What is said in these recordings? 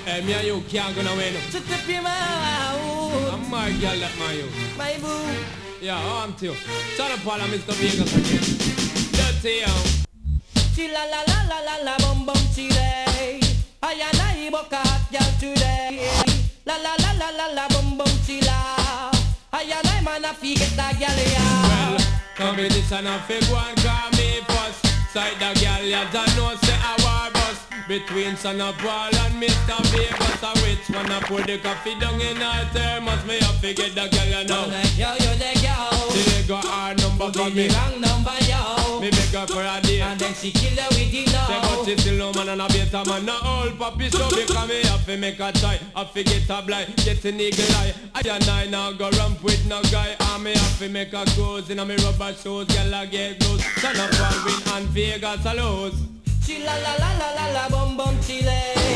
Hey, me and you can't go nowhere no. To tip him out. I'm my girl that my you. My boo. Yeah, I'm too. Shut up, Paul and Mr. Vegas again. Dirty, Chilla la la la la la bum bum chile. I and I book a hot girl today. La la la la la la bum bum chilla. I and I man a get that girl well, competition a fig one call me first. Side the girl, you don't know say a war bus. Between Son of Paul and Mr. Vegas, a which one a put the coffee down in her thermos. Me a forget the girl you know. Yo, you the girl. She got her number for me. Wrong number, yo. Me beg her for a date. And then she kill her with the know. Say but she still no man and a better man. No old puppy so because me have to make a try. Have to get a blind, get an eagle eye. I and I now go ramp with no guy. And me have to make a cruise in a me rubber shoes. Girl I get close. Son of Paul win and Vegas a lose. Chilla la la la la la bum bum chile.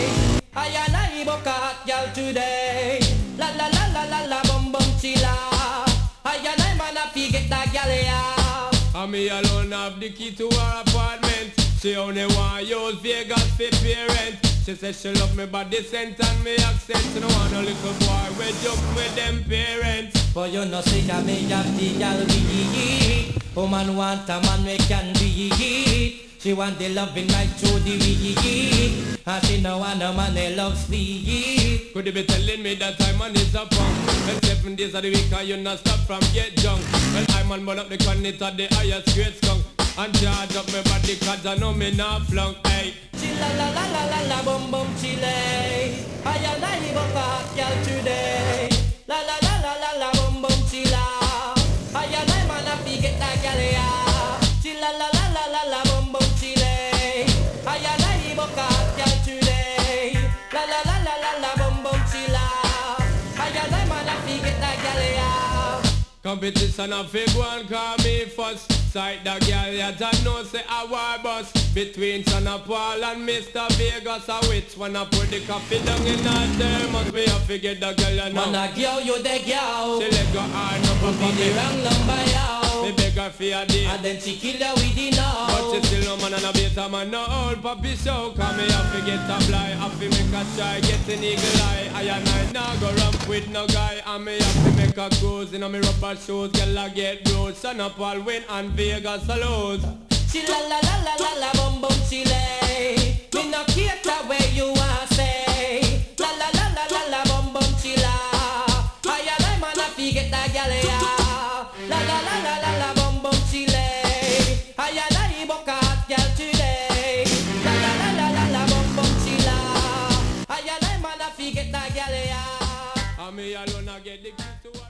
I and I book a hot girl today. La la la la la la bum bum chilla. I and I man a get that girl here. And me alone have the key to her apartment. She only want use Vegas for parent. She says she love me body scent and me accent. She don't want a little boy with joke with them parents. But you know say that me have the girl we. Woman want a man we can be. She want the loving right through the week. And she no want a man that loves sleep. Could you be telling me that I'm on is a punk? Well, 7 days of the week and you not stop from get drunk. Well, I'm on burn up the connect at the highest grade skunk. And charge up my body cause I know me not flunk. Hey. Chilla la la la la la bum bum chile. I and I book a hot girl today. La la la la la la bum bum chilla. I and I man a get that girl here. Chilla la la la la la bum bum chile. I and I book a hot girl today. La la la la la la bum bum chilla. I and I man a get that girl here. Competition of fig one call me first. Sight the girl you don't know say a war bus. Between Son of Paul and Mr. Vegas, a which one a put the coffee down in her thermos. Me a forget the girl you know. Man a girl, you the girl. She let go her number for The me. wrong number, yo. Me beg her for a date. And then she kill her with the know. But she still no man and a better man. No old puppy show. Cause me have to get a fly. Have to make a try. Get an eagle eye. I and I now go ramp with no guy. And me have to make a cruise in a me rubber shoes. Girl I get bruised. Son of Paul win and Vegas a lose. Chilla la la la la la bum bum chile. Me no care where you want say. La la la la la la bum bum chilla. I and I man a get that girl here. La la la la la la bum bum chile. I and I book a hot girl today. La la la la la la bum bum chilla. I and I man a get that girl here. And me alone I get the key to her.